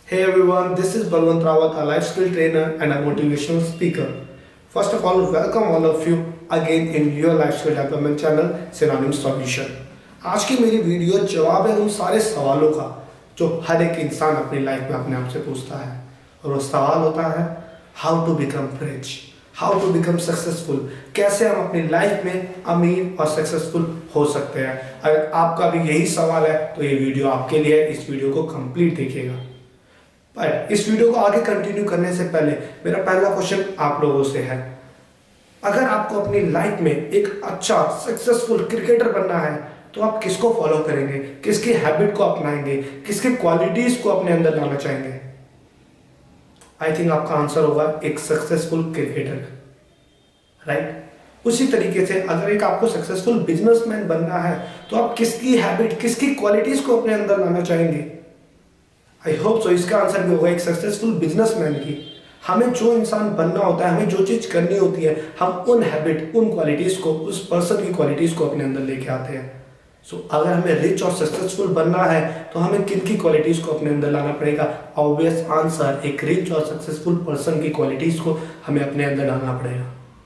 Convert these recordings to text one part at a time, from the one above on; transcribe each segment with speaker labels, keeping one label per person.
Speaker 1: Hey everyone, this is Balwant Rawat, a life skill trainer and a motivational speaker. First of all, welcome all of you again in your life skill development channel SYNONYM SOLUTION. आज की मेरी video जवाब है उन सारे सवालों का जो हर एक इंसान अपनी लाइफ में अपने आप से पूछता है, और वो सवाल होता है how to become rich, how to become successful. कैसे हम अपनी लाइफ में अमीर और सक्सेसफुल हो सकते हैं। अगर आपका भी यही सवाल है तो ये वीडियो आपके लिए, इस वीडियो को कंप्लीट देखिएगा। पर इस वीडियो को आगे कंटिन्यू करने से पहले मेरा पहला क्वेश्चन आप लोगों से है, अगर आपको अपनी लाइफ में एक अच्छा सक्सेसफुल क्रिकेटर बनना है तो आप किसको फॉलो करेंगे, किसकी हैबिट को अपनाएंगे, किसकी क्वालिटीज को अपने अंदर लाना चाहेंगे। आई थिंक आपका आंसर होगा एक सक्सेसफुल क्रिकेटर, राइट। उसी तरीके से अगर एक आपको सक्सेसफुल बिजनेसमैन बनना है तो आप किसकी हैबिट, किसकी क्वालिटीज को अपने अंदर लाना चाहेंगे। आई होप सो इसका आंसर भी होगा एक सक्सेसफुल बिजनेसमैन की। हमें जो इंसान बनना होता है, हमें जो चीज करनी होती है, हम उन हैबिट, उन क्वालिटीज को, उस पर्सन की क्वालिटीज को अपने अंदर लेके आते हैं। सो अगर हमें रिच और सक्सेसफुल बनना है तो हमें किन की क्वालिटीज को अपने अंदर लाना पड़ेगा। ऑब्वियस आंसर एक रिच और सक्सेसफुल पर्सन की क्वालिटीज को हमें अपने अंदर डालना पड़ेगा।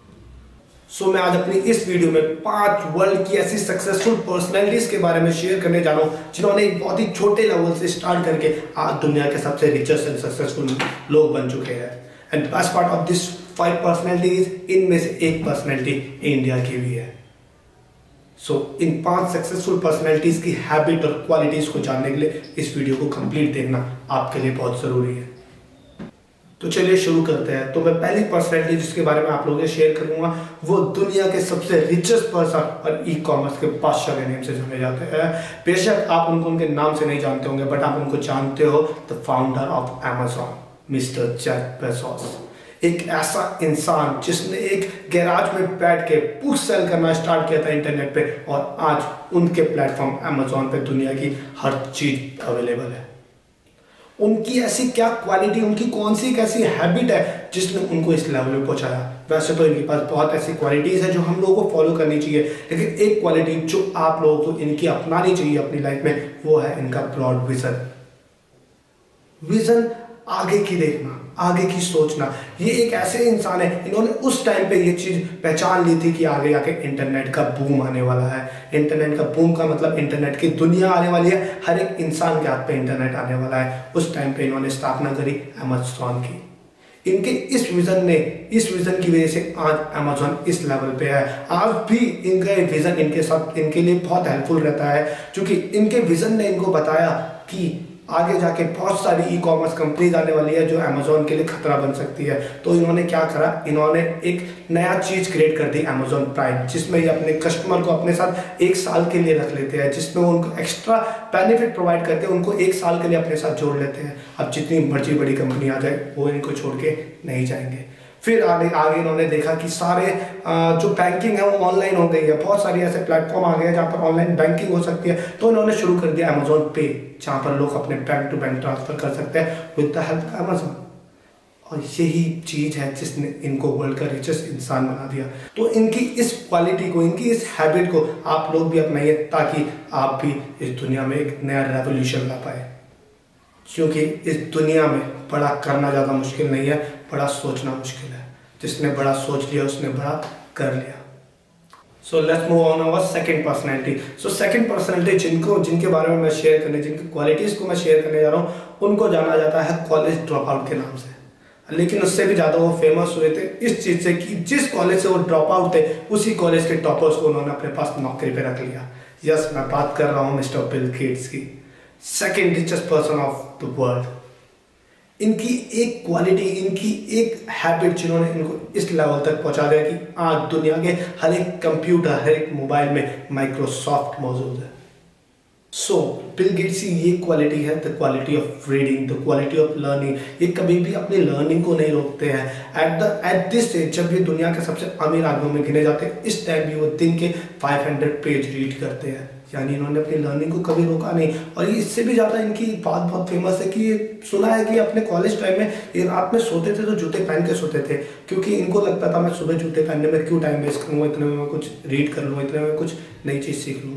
Speaker 1: सो मैं आज अपनी इस वीडियो में 5 वर्ल्ड की ऐसी सक्सेसफुल पर्सनैलिटीज के बारे में शेयर करने जा रहा हूं जिन्होंने एक बहुत ही छोटे लेवल से स्टार्ट करके आज दुनिया के सबसे रिचेस्ट एंड सक्सेसफुल लोग बन चुके हैं। And best part of this 5 personalities, इनमें से एक पर्सनैलिटी इंडिया की भी है। सो इन 5 सक्सेसफुल पर्सनैलिटीज की हैबिट और क्वालिटीज को जानने के लिए इस वीडियो को कंप्लीट देखना आपके लिए बहुत जरूरी है। तो चलिए शुरू करते हैं। तो मैं पहली पर्सनैलिटी जिसके बारे में आप लोगों से शेयर करूंगा वो दुनिया के सबसे रिचेस्ट पर्सन और ई कॉमर्स के बादशाह के नेम से जाने जाते हैं। बेशक आप उनके नाम से नहीं जानते होंगे, बट आप उनको जानते हो, the founder of Amazon, mister Jeff Bezos. एक ऐसा इंसान जिसने एक गैराज में बैठ के बुक सेल करना स्टार्ट किया था इंटरनेट पे, और आज उनके प्लेटफॉर्म अमेज़न पे दुनिया की हर चीज अवेलेबल है। उनकी ऐसी क्या क्वालिटी, उनकी कौन सी एक ऐसी हैबिट है जिसने उनको इस लेवल पे पहुंचाया। वैसे तो इनके पास बहुत ऐसी क्वालिटीज है जो हम लोगों को फॉलो करनी चाहिए, लेकिन एक क्वालिटी जो आप लोगों को इनकी अपनानी चाहिए अपनी लाइफ में, वो है इनका ब्रॉड विजन। विजन, आगे की देखना, आगे की सोचना। ये एक ऐसे इंसान है, इन्होंने उस टाइम पे ये चीज पहचान ली थी कि आगे जाके इंटरनेट का बूम आने वाला है। इंटरनेट का बूम का मतलब इंटरनेट की दुनिया आने वाली है, हर एक इंसान के हाथ पे इंटरनेट आने वाला है। उस टाइम पे इन्होंने स्थापना करी अमेज़न की। इनके इस विजन की वजह से आज अमेज़न इस लेवल पे है। आज भी इनका विजन इनके साथ, इनके लिए बहुत हेल्पफुल रहता है, क्योंकि इनके विजन ने इनको बताया कि आगे जाके बहुत सारी ई कॉमर्स कंपनीज आने वाली है जो अमेज़न के लिए खतरा बन सकती है। तो इन्होंने क्या करा, इन्होंने एक नया चीज क्रिएट कर दी, अमेज़न प्राइम, जिसमें ये अपने कस्टमर को अपने साथ 1 साल के लिए रख लेते हैं, जिसमें वो उनको एक्स्ट्रा बेनिफिट प्रोवाइड करते हैं, उनको 1 साल के लिए अपने साथ जोड़ लेते हैं। अब जितनी मर्जी बड़ी कंपनी आ जाए वो इनको छोड़ के नहीं जाएंगे। फिर आगे इन्होंने देखा कि सारे जो बैंकिंग है वो ऑनलाइन हो गई है, बहुत सारी ऐसे प्लेटफॉर्म आ गए हैं जहाँ पर ऑनलाइन बैंकिंग हो सकती है। तो इन्होंने शुरू कर दिया अमेज़न पे, जहाँ पर लोग अपने बैंक टू बैंक ट्रांसफर कर सकते हैं with the help of Amazon. और यही चीज है जिसने इनको वर्ल्ड का रिचेस्ट इंसान बना दिया। तो इनकी इस क्वालिटी को, इनकी इस हैबिट को आप लोग भी अपनाइए, ताकि आप भी इस दुनिया में एक नया रेवोल्यूशन ला पाए। क्योंकि इस दुनिया में बड़ा करना ज़्यादा मुश्किल नहीं है, बड़ा सोचना मुश्किल है। जिसने बड़ा सोच लिया उसने बड़ा कर लिया। So let's move on our second personality. So second personality जिनके बारे में मैं शेयर करने, जिनकी क्वालिटीज़ को मैं शेयर करने जा रहा हूँ, उनको जाना जाता है कॉलेज ड्रॉप आउट के नाम से। लेकिन उससे भी ज़्यादा वो फेमस हुए थे इस चीज़ से कि जिस कॉलेज से वो ड्रॉप आउट थे उसी कॉलेज के टॉपर्स को उन्होंने अपने पास नौकरी पे रख लिया। यस, मैं बात कर रहा हूँ मिस्टर बिल गेट्स की, second richest person of the world. इनकी एक क्वालिटी, इनकी एक हैबिट जिन्होंने इनको इस लेवल तक पहुंचा दिया कि आज दुनिया के हर एक कंप्यूटर, हर एक मोबाइल में माइक्रोसॉफ्ट मौजूद है। सो बिल गेट्स की ये क्वालिटी है, the quality of reading, the quality of learning. ये कभी भी अपनी लर्निंग को नहीं रोकते हैं। एट दिस स्टेज जब ये दुनिया के सबसे अमीर आदमियों में गिने जाते हैं, इस टाइम भी वो दिन के 500 पेज रीड करते हैं। यानी इन्होंने अपनी लर्निंग को कभी रोका नहीं। और ये इससे भी ज़्यादा इनकी बात बहुत फेमस है कि ये सुना है कि अपने कॉलेज टाइम में ये रात में सोते थे तो जूते पहन के सोते थे, क्योंकि इनको लगता था मैं सुबह जूते पहनने में क्यों टाइम वेस्ट करूँगा, इतने में मैं कुछ रीड कर लूँगा, इतने में कुछ नई चीज़ सीख लूँगा।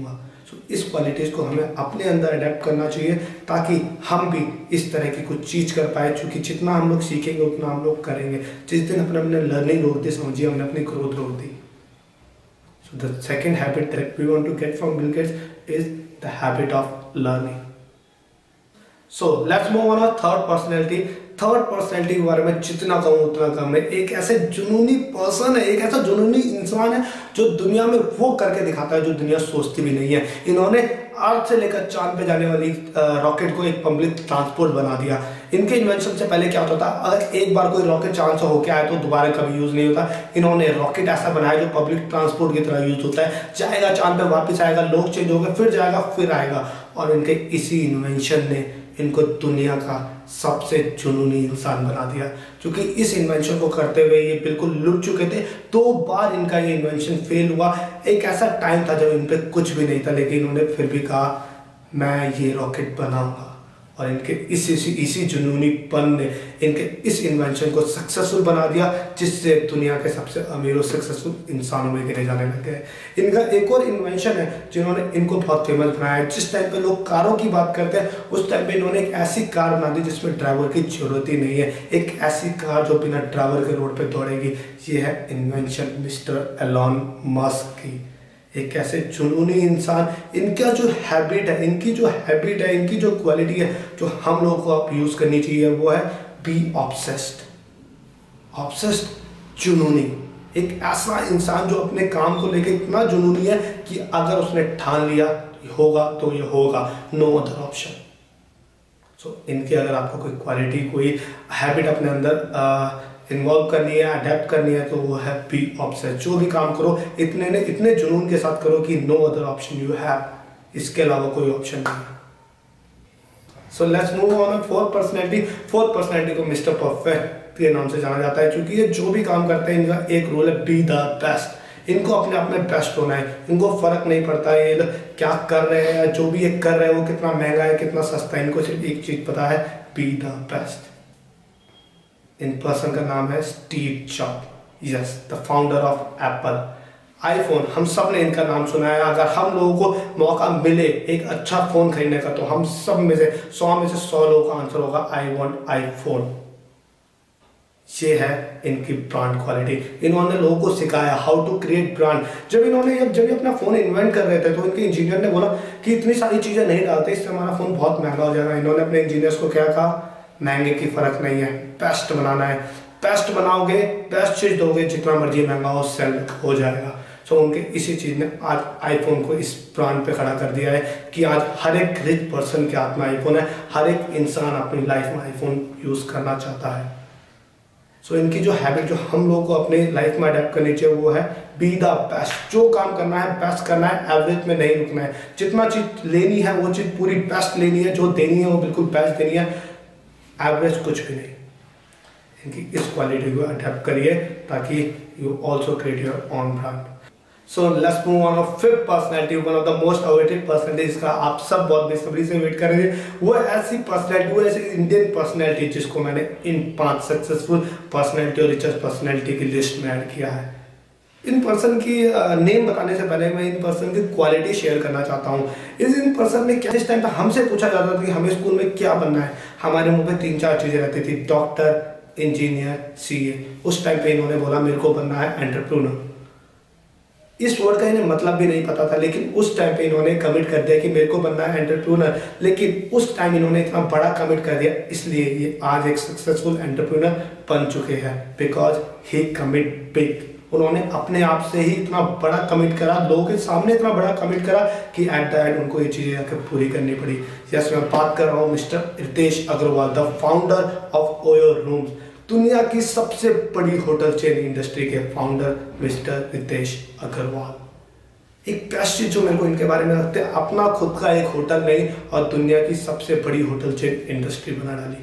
Speaker 1: सो इस क्वालिटीज़ को हमें अपने अंदर अडेप्ट करना चाहिए ताकि हम भी इस तरह की कुछ चीज़ कर पाए, क्योंकि जितना हम लोग सीखेंगे उतना हम लोग करेंगे। जिस दिन अपने लर्निंग रोक दी, समझिए हमने अपनी ग्रोथ रोक दी। So the second habit that we want to get from Bill Gates is the habit of learning. So let's move on third personality. Third personality के बारे में जितना कहूँ उतना कम है। एक ऐसे जुनूनी पर्सन है, एक ऐसा जुनूनी इंसान है जो दुनिया में वो करके दिखाता है जो दुनिया सोचती भी नहीं है। इन्होंने अर्थ से लेकर चांद पे जाने वाली रॉकेट को एक पब्लिक ट्रांसपोर्ट बना दिया। इनके इन्वेंशन से पहले क्या होता था, अगर एक बार कोई रॉकेट चांद से होके आए तो दोबारा कभी यूज नहीं होता। इन्होंने रॉकेट ऐसा बनाया जो पब्लिक ट्रांसपोर्ट की तरह यूज होता है, जाएगा चांद पे, वापस आएगा, लोग चेंज हो गए, फिर जाएगा, फिर आएगा। और इनके इसी इन्वेंशन ने इनको दुनिया का सबसे जुनूनी इंसान बना दिया। क्योंकि इस इन्वेंशन को करते हुए ये बिल्कुल लुट चुके थे। 2 बार इनका ये इन्वेंशन फेल हुआ। एक ऐसा टाइम था जब इन पे कुछ भी नहीं था, लेकिन इन्होंने फिर भी कहा मैं ये रॉकेट बनाऊंगा। और इनके इसी जुनूनीपन ने इनके इस इन्वेंशन को सक्सेसफुल बना दिया, जिससे दुनिया के सबसे अमीर और सक्सेसफुल इंसानों में गिने जाने लग गए। इनका एक और इन्वेंशन है जिन्होंने इनको बहुत फेमस बनाया है। जिस टाइम पे लोग कारों की बात करते हैं, उस टाइम पे इन्होंने एक ऐसी कार बना दी जिसमें ड्राइवर की जरूरत ही नहीं है। एक ऐसी कार जो बिना ड्राइवर के रोड पे दौड़ेगी। ये है इन्वेंशन मिस्टर एलॉन मस्क की। एक ऐसे जुनूनी इंसान, इनका जो हैबिट है, इनकी जो क्वालिटी है जो हम लोगों को आप यूज करनी चाहिए, वो है बी ऑब्सेस्ड। जुनूनी, एक ऐसा इंसान जो अपने काम को लेकर इतना जुनूनी है कि अगर उसने ठान लिया होगा तो ये होगा, नो अदर ऑप्शन। सो इनके अगर आपको कोई क्वालिटी, कोई हैबिट अपने अंदर इन्वॉल्व करनी है, अडेप्ट करनी है, तो वो है बी ऑब्सेस्ड। जो भी काम करो इतने जुनून के साथ करो कि no other option you have, इसके अलावा कोई ऑप्शन नहीं है। So let's move on fourth personality. Fourth personality को मिस्टर परफेक्ट के नाम से जाना जाता है, क्योंकि ये जो भी काम करते हैं इनका एक रूल है, बी द बेस्ट। इनको अपने आप में बेस्ट होना है। इनको फर्क नहीं पड़ता है ये क्या कर रहे हैं, जो भी ये कर रहे हैं वो कितना महंगा है, कितना सस्ता है। इनको सिर्फ एक चीज पता है, बी द बेस्ट। इन पर्सन का नाम है Steve Jobs, yes, the founder of Apple. IPhone, हम सब ने इनका नाम सुना है। अगर हम लोगों को मौका मिले एक अच्छा फोन खरीदने का, तो हम सब में से 100 में से 100 लोगों का आंसर होगा आई वांट आईफोन। ये है इनकी ब्रांड क्वालिटी। इन्होंने लोगों को सिखाया हाउ टू क्रिएट ब्रांड। जब ये अपना फोन इन्वेंट कर रहे थे, तो इनके इंजीनियर ने बोला कि इतनी सारी चीजें नहीं डालते, इससे हमारा फोन बहुत महंगा हो जाएगा। इन्होंने अपने इंजीनियर्स को क्या कहा, महंगे की फर्क नहीं है, बेस्ट बनाना है। बेस्ट बनाओगे, बेस्ट चीज दोगे, जितना मर्जी महंगा हो सेल हो जाएगा। सो उनके इसी चीज ने आज आईफोन को इस ब्रांड पे खड़ा कर दिया है कि आज हर एक रिच पर्सन के हाथ में आईफोन है। हर एक इंसान अपनी लाइफ में आईफोन यूज करना चाहता है। सो इनकी जो हैबिट जो हम लोगों को अपनी लाइफ में अडेप्ट करनी चाहिए, वो है बी द बेस्ट। जो काम करना है बेस्ट करना है, एवरेज में नहीं रुकना है। जितना चीज लेनी है वो चीज पूरी बेस्ट लेनी है, जो देनी है वो बिल्कुल बेस्ट देनी है, एवरेज कुछ भी नहीं। इनकी इस क्वालिटी को अडेप्ट करिए ताकि you also create your own brand. So let's move on fifth personality, one of the most awaited personality, इसका आप सब बहुत बेसब्री से वेट कर रहे थे। वो ऐसी पर्सनैलिटी, वो ऐसी इंडियन पर्सनैलिटी जिसको मैंने इन 5 सक्सेसफुल पर्सनैलिटी और रिचेस्ट पर्सनैलिटी की लिस्ट में ऐड किया है। इन पर्सन की नेम बताने से पहले मैं इन पर्सन की क्वालिटी शेयर करना चाहता हूँ। इन पर्सन ने क्या, इस टाइम पे हमसे पूछा जाता था कि हमें स्कूल में क्या बनना है, हमारे मुंह पे 3-4 चीजें रहती थी, डॉक्टर, इंजीनियर, सीए। उस टाइम पे इन्होंने बोला मेरे को बनना है एंटरप्रेन्योर। इस वर्ड का इन्हें मतलब भी नहीं पता था, लेकिन उस टाइम पे इन्होंने कमिट कर दिया कि मेरे को बनना है एंटरप्रेन्योर। लेकिन उस टाइम इन्होंने इतना बड़ा कमिट कर दिया, इसलिए ये आज एक सक्सेसफुल एंटरप्रेन्योर बन चुके हैं, बिकॉज ही कमिट बिग। उन्होंने अपने आप से ही इतना बड़ा कमिट करा, लोगों के सामने इतना बड़ा कमिट करा कि एट द एंड उनको ये चीजें आकर पूरी करनी पड़ी। यस, मैं बात कर रहा हूँ mister Ritesh Agarwal, the founder of OYO rooms, दुनिया की सबसे बड़ी होटल चेन इंडस्ट्री के फाउंडर मिस्टर रितेश अग्रवाल। एक बेस्ट चीज जो मेरे को इनके बारे में लगता है, अपना खुद का एक होटल नहीं और दुनिया की सबसे बड़ी होटल चेन इंडस्ट्री बना डाली।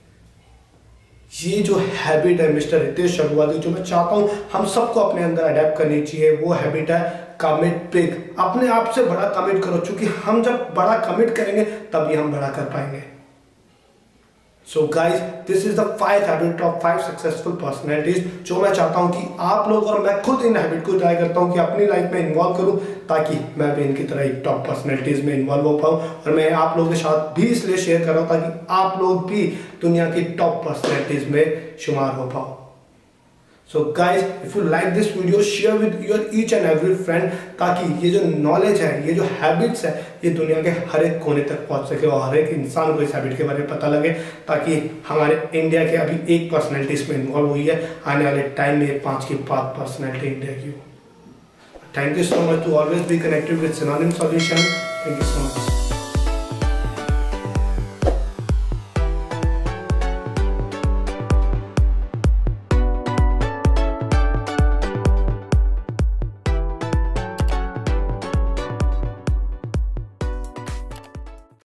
Speaker 1: ये जो हैबिट है मिस्टर रितेश अग्रवाल की, जो मैं चाहता हूं हम सबको अपने अंदर अडेप्ट करनी चाहिए, वो हैबिट है कमिट बिग। अपने आप से बड़ा कमिट करो, क्योंकि हम जब बड़ा कमिट करेंगे तभी हम बड़ा कर पाएंगे। So guys, this is the 5 habit of 5 successful personalities, जो मैं चाहता हूँ कि आप लोग और मैं खुद इन हैबिट को ट्राई करता हूँ कि अपनी लाइफ में इन्वॉल्व करूँ, ताकि मैं भी इनकी तरह एक टॉप पर्सनैलिटीज में इन्वॉल्व हो पाऊँ। और मैं आप लोगों के साथ भी इसलिए शेयर कर रहा हूँ ताकि आप लोग भी दुनिया की टॉप पर्सनैलिटीज में शुमार हो पाओ। So guys, if you like this video, share with your each and every friend, ताकि ये जो नॉलेज है, ये जो हैबिट्स है, ये दुनिया के हर एक कोने तक पहुंच सके और हर एक इंसान को इस हैबिट के बारे में पता लगे, ताकि हमारे इंडिया के अभी एक पर्सनैलिटी इसमें इन्वॉल्व हुई है, आने वाले टाइम में 5 की 5 पर्सनैलिटी इंडिया की हो। Thank you so much to always be connected with Synonym Solution. Thank you so much.